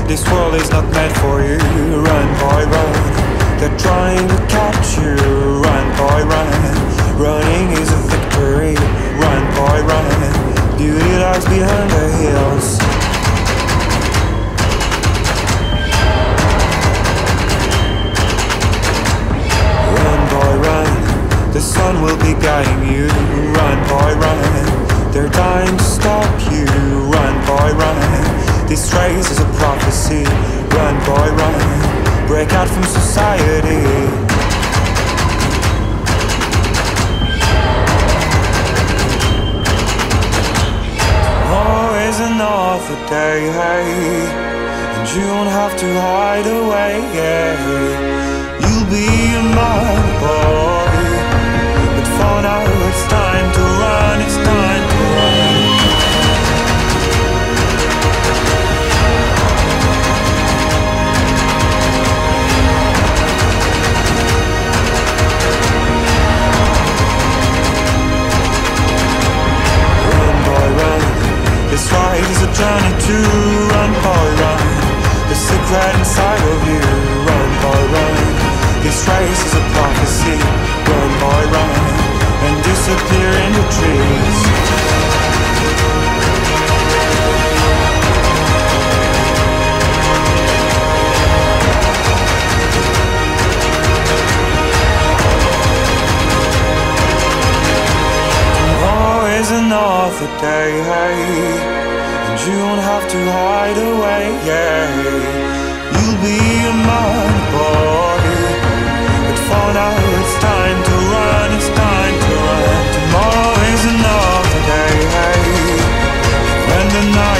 This world is not meant for you. Run, boy, run. They're trying to catch you. Run, boy, run. Running is a victory. Run, boy, run. Beauty lies behind the hills. Run, boy, run. The sun will be guiding you. Run, boy, run. They're dying to stop you. Run, boy, run. This race is a prophecy. Run, boy, run. Break out from society. Tomorrow is another day, hey, and you don't have to hide away, yeah. You'll be a man, boy, but for now it's time to run, it's time to run. This ride is a journey to run, boy, run. The secret inside of you, run, boy, run. This race is a prophecy, run, boy, run. And disappear in the trees. Another day, hey, and you don't have to hide away, yeah. You'll be a man, boy, but for now it's time to run, it's time to run. Tomorrow is another day, hey, when the night